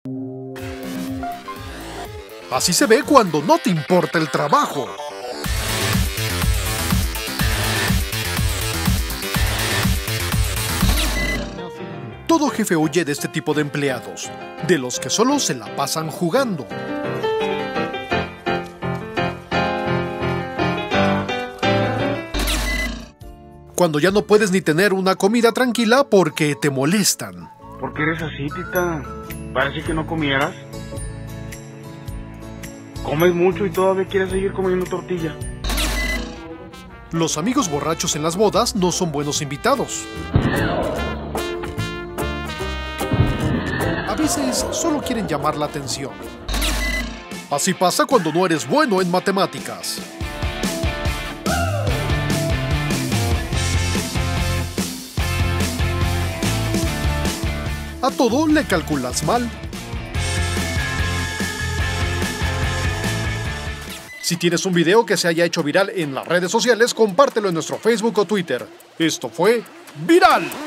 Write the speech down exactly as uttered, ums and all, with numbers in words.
Así se ve cuando no te importa el trabajo. Todo jefe huye de este tipo de empleados, de los que solo se la pasan jugando. Cuando ya no puedes ni tener una comida tranquila porque te molestan. ¿Por qué eres así, tita? Parece que no comieras. Comes mucho y todavía quieres seguir comiendo tortilla. Los amigos borrachos en las bodas no son buenos invitados. A veces solo quieren llamar la atención. Así pasa cuando no eres bueno en matemáticas. A todo le calculas mal. Si tienes un video que se haya hecho viral en las redes sociales, compártelo en nuestro Facebook o Twitter. Esto fue Viral.